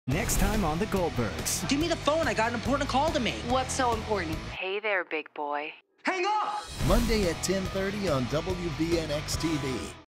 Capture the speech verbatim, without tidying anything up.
Next time on the Goldbergs. Give me the phone. I got an important call to make. What's so important? Hey there, big boy. Hang up! Monday at ten thirty on W B N X T V.